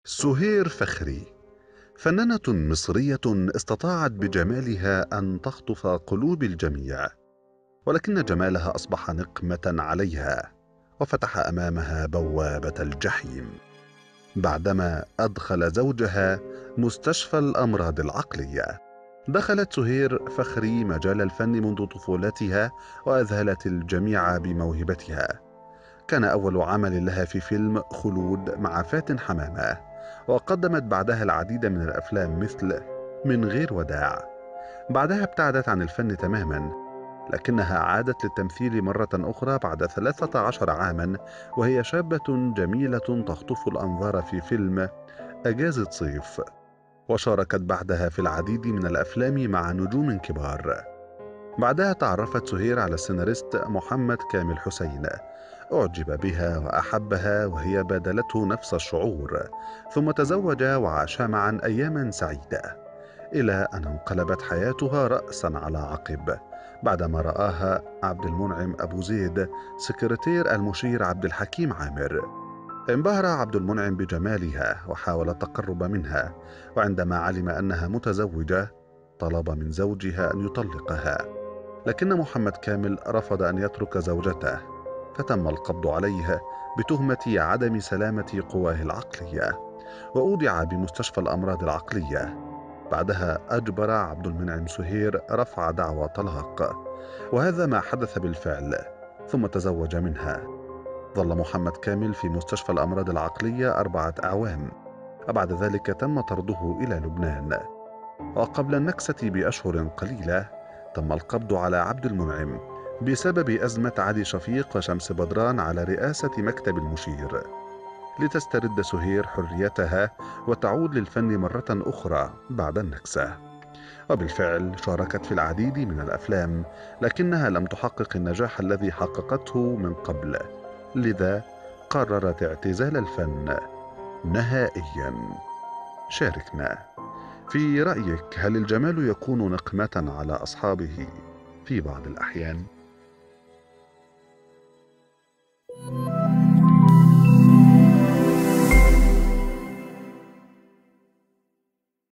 سهير فخري فنانة مصرية استطاعت بجمالها أن تخطف قلوب الجميع، ولكن جمالها أصبح نقمة عليها وفتح أمامها بوابة الجحيم بعدما أدخل زوجها مستشفى الأمراض العقلية. دخلت سهير فخري مجال الفن منذ طفولتها وأذهلت الجميع بموهبتها. كان أول عمل لها في فيلم خلود مع فاتن حمامة، وقدمت بعدها العديد من الأفلام مثل من غير وداع. بعدها ابتعدت عن الفن تماما، لكنها عادت للتمثيل مرة أخرى بعد 13 عاما وهي شابة جميلة تخطف الأنظار في فيلم أجازة صيف. وشاركت بعدها في العديد من الأفلام مع نجوم كبار. بعدها تعرفت سهير على السيناريست محمد كامل حسين، أعجب بها وأحبها وهي بادلته نفس الشعور، ثم تزوجا وعاشا معا أياما سعيدة، إلى أن انقلبت حياتها رأسا على عقب بعدما رآها عبد المنعم أبو زيد سكرتير المشير عبد الحكيم عامر. انبهر عبد المنعم بجمالها وحاول التقرب منها، وعندما علم أنها متزوجة طلب من زوجها أن يطلقها، لكن محمد كامل رفض أن يترك زوجته، فتم القبض عليه بتهمة عدم سلامة قواه العقلية، وأودع بمستشفى الأمراض العقلية. بعدها أجبر عبد المنعم سهير رفع دعوى طلاق، وهذا ما حدث بالفعل، ثم تزوج منها. ظل محمد كامل في مستشفى الأمراض العقلية 4 أعوام، وبعد ذلك تم طرده إلى لبنان. وقبل النكسة بأشهر قليلة تم القبض على عبد المنعم بسبب أزمة علي شفيق وشمس بدران على رئاسة مكتب المشير، لتسترد سهير حريتها وتعود للفن مرة أخرى بعد النكسة. وبالفعل شاركت في العديد من الأفلام، لكنها لم تحقق النجاح الذي حققته من قبل، لذا قررت اعتزال الفن نهائيا. شاركنا في رأيك، هل الجمال يكون نقمة على أصحابه في بعض الأحيان؟